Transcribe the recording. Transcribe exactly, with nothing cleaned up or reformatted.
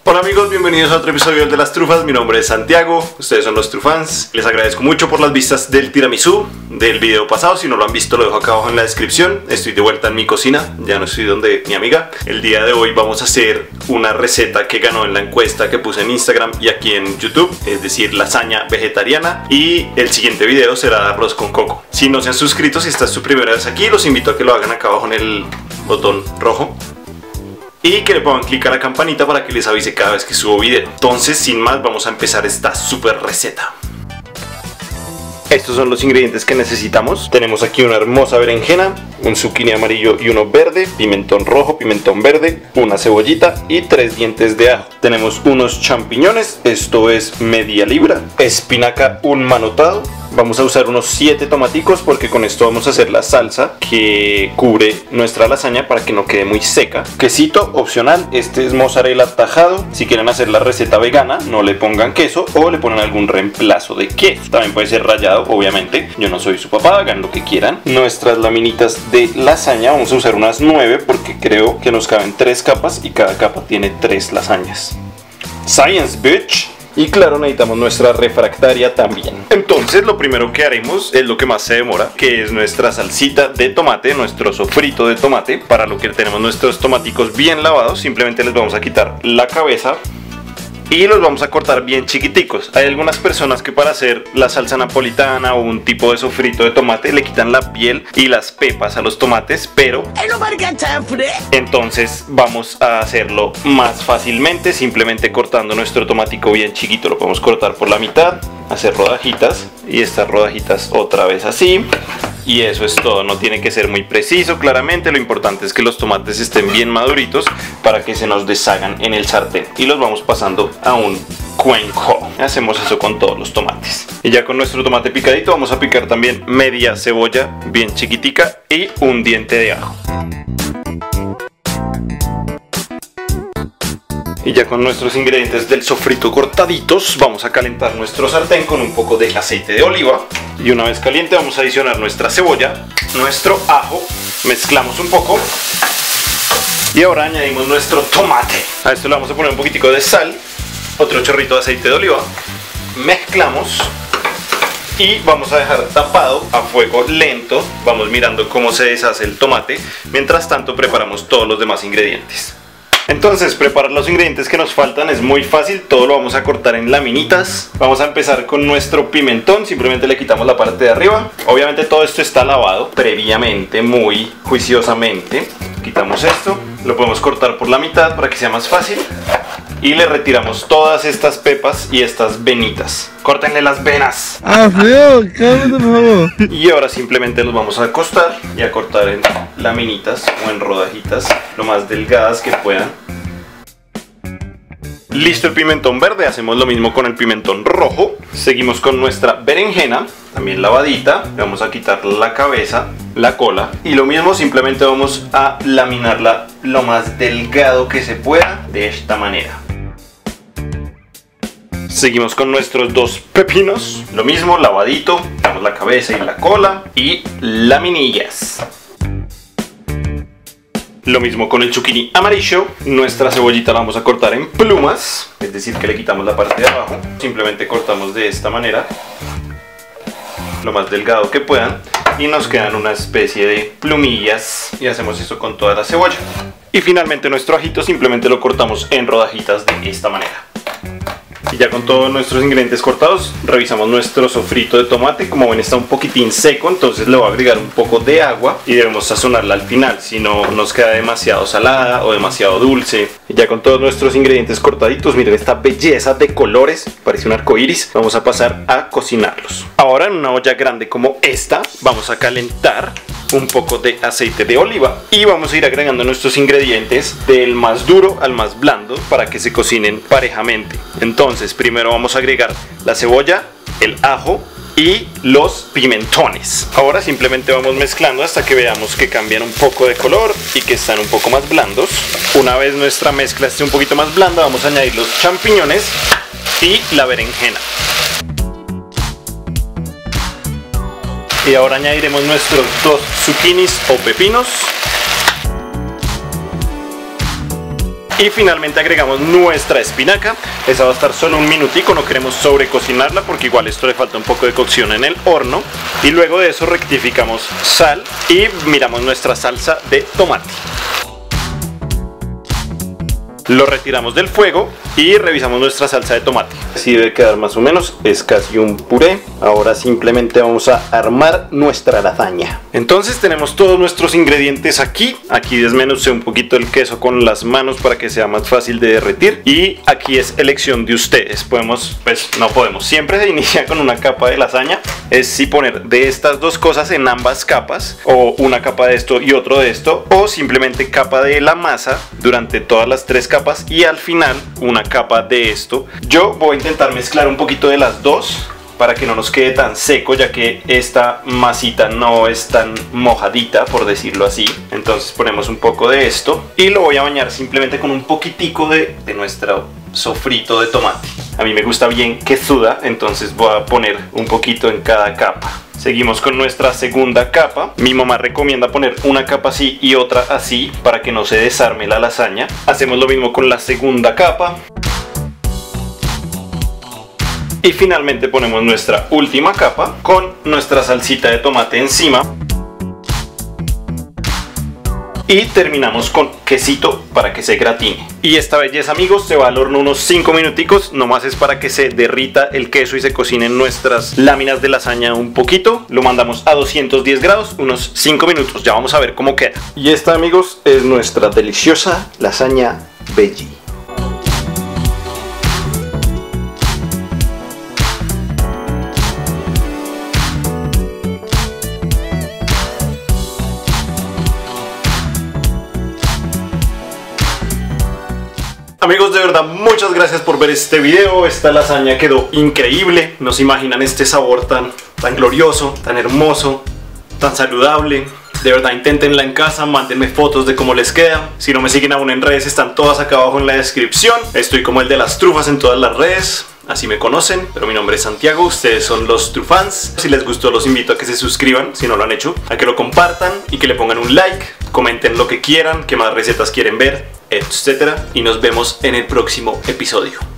Hola amigos, bienvenidos a otro episodio de Las Trufas. Mi nombre es Santiago, ustedes son los Trufans. Les agradezco mucho por las vistas del tiramisú del video pasado. Si no lo han visto, lo dejo acá abajo en la descripción. Estoy de vuelta en mi cocina, ya no estoy donde mi amiga. El día de hoy vamos a hacer una receta que ganó en la encuesta que puse en Instagram y aquí en YouTube, es decir, lasaña vegetariana. Y el siguiente video será arroz con coco. Si no se han suscrito, si esta es su primera vez aquí, los invito a que lo hagan acá abajo en el botón rojo y que le pongan clic a la campanita para que les avise cada vez que subo video. Entonces, sin más, vamos a empezar esta super receta. Estos son los ingredientes que necesitamos. Tenemos aquí una hermosa berenjena, un zucchini amarillo y uno verde, pimentón rojo, pimentón verde, una cebollita y tres dientes de ajo. Tenemos unos champiñones, esto es media libra, espinaca un manotado. Vamos a usar unos siete tomaticos porque con esto vamos a hacer la salsa que cubre nuestra lasaña para que no quede muy seca. Quesito opcional, este es mozzarella tajado. Si quieren hacer la receta vegana, no le pongan queso o le ponen algún reemplazo de queso. También puede ser rallado, obviamente. Yo no soy su papá, hagan lo que quieran. Nuestras laminitas de lasaña, vamos a usar unas nueve porque creo que nos caben tres capas y cada capa tiene tres lasañas. Science, bitch. Y claro, necesitamos nuestra refractaria también. Entonces lo primero que haremos es lo que más se demora, que es nuestra salsita de tomate, nuestro sofrito de tomate. Para lo que tenemos nuestros tomaticos bien lavados, simplemente les vamos a quitar la cabeza y los vamos a cortar bien chiquiticos. Hay algunas personas que para hacer la salsa napolitana o un tipo de sofrito de tomate le quitan la piel y las pepas a los tomates, pero entonces vamos a hacerlo más fácilmente, simplemente cortando nuestro tomatico bien chiquito. Lo podemos cortar por la mitad, hacer rodajitas y estas rodajitas otra vez así. Y eso es todo, no tiene que ser muy preciso, claramente. Lo importante es que los tomates estén bien maduritos para que se nos deshagan en el sartén. Y los vamos pasando a un cuenco. Hacemos eso con todos los tomates. Y ya con nuestro tomate picadito vamos a picar también media cebolla bien chiquitica y un diente de ajo. Y ya con nuestros ingredientes del sofrito cortaditos, vamos a calentar nuestro sartén con un poco de aceite de oliva. Y una vez caliente vamos a adicionar nuestra cebolla, nuestro ajo, mezclamos un poco. Y ahora añadimos nuestro tomate. A esto le vamos a poner un poquitico de sal, otro chorrito de aceite de oliva. Mezclamos y vamos a dejar tapado a fuego lento. Vamos mirando cómo se deshace el tomate. Mientras tanto preparamos todos los demás ingredientes. Entonces, preparar los ingredientes que nos faltan es muy fácil, todo lo vamos a cortar en laminitas. Vamos a empezar con nuestro pimentón, simplemente le quitamos la parte de arriba. Obviamente todo esto está lavado previamente, muy juiciosamente. Quitamos esto, lo podemos cortar por la mitad para que sea más fácil. Y le retiramos todas estas pepas y estas venitas. Córtenle las venas. Ah, feo, cállate, por favor. Y ahora simplemente los vamos a acostar y a cortar en laminitas o en rodajitas lo más delgadas que puedan. Listo el pimentón verde, hacemos lo mismo con el pimentón rojo. Seguimos con nuestra berenjena, también lavadita. Le vamos a quitar la cabeza, la cola. Y lo mismo, simplemente vamos a laminarla lo más delgado que se pueda, de esta manera. Seguimos con nuestros dos pepinos, lo mismo, lavadito, damos la cabeza y la cola y laminillas. Lo mismo con el zucchini amarillo, nuestra cebollita la vamos a cortar en plumas, es decir que le quitamos la parte de abajo, simplemente cortamos de esta manera, lo más delgado que puedan y nos quedan una especie de plumillas y hacemos eso con toda la cebolla. Y finalmente nuestro ajito simplemente lo cortamos en rodajitas de esta manera. Y ya con todos nuestros ingredientes cortados, revisamos nuestro sofrito de tomate. Como ven, está un poquitín seco, entonces le voy a agregar un poco de agua y debemos sazonarla al final, si no nos queda demasiado salada o demasiado dulce. Y ya con todos nuestros ingredientes cortaditos, miren esta belleza de colores, parece un arco iris. Vamos a pasar a cocinarlos. Ahora en una olla grande como esta, vamos a calentar un poco de aceite de oliva y vamos a ir agregando nuestros ingredientes del más duro al más blando para que se cocinen parejamente. Entonces primero vamos a agregar la cebolla, el ajo y los pimentones. Ahora simplemente vamos mezclando hasta que veamos que cambian un poco de color y que están un poco más blandos. Una vez nuestra mezcla esté un poquito más blanda, vamos a añadir los champiñones y la berenjena. Y ahora añadiremos nuestros dos zucchinis o pepinos. Y finalmente agregamos nuestra espinaca. Esa va a estar solo un minutico, no queremos sobrecocinarla porque igual esto le falta un poco de cocción en el horno. Y luego de eso rectificamos sal y miramos nuestra salsa de tomate. Lo retiramos del fuego y revisamos nuestra salsa de tomate. Así debe quedar más o menos, es casi un puré. Ahora simplemente vamos a armar nuestra lasaña. Entonces tenemos todos nuestros ingredientes aquí. Aquí desmenucé un poquito el queso con las manos para que sea más fácil de derretir. Y aquí es elección de ustedes. Podemos, pues no podemos. Siempre se inicia con una capa de lasaña. Es si poner de estas dos cosas en ambas capas, o una capa de esto y otro de esto, o simplemente capa de la masa durante todas las tres capas y al final una capa de esto. Yo voy a intentar mezclar un poquito de las dos para que no nos quede tan seco, ya que esta masita no es tan mojadita, por decirlo así. Entonces ponemos un poco de esto y lo voy a bañar simplemente con un poquitico de, de nuestro sofrito de tomate. A mí me gusta bien que suda, entonces voy a poner un poquito en cada capa. Seguimos con nuestra segunda capa. Mi mamá recomienda poner una capa así y otra así para que no se desarme la lasaña. Hacemos lo mismo con la segunda capa. Y finalmente ponemos nuestra última capa con nuestra salsita de tomate encima. Y terminamos con quesito para que se gratine. Y esta belleza, amigos, se va al horno unos cinco minuticos. Nomás es para que se derrita el queso y se cocinen nuestras láminas de lasaña un poquito. Lo mandamos a doscientos diez grados, unos cinco minutos. Ya vamos a ver cómo queda. Y esta, amigos, es nuestra deliciosa lasaña veggie. Amigos, de verdad, muchas gracias por ver este video. Esta lasaña quedó increíble. No se imaginan este sabor tan, tan glorioso, tan hermoso, tan saludable. De verdad, inténtenla en casa, mándenme fotos de cómo les queda. Si no me siguen aún en redes, están todas acá abajo en la descripción. Estoy como el de las trufas en todas las redes. Así me conocen, pero mi nombre es Santiago, ustedes son los Trufans. Si les gustó, los invito a que se suscriban, si no lo han hecho, a que lo compartan y que le pongan un like, comenten lo que quieran, qué más recetas quieren ver, etcétera. Y nos vemos en el próximo episodio.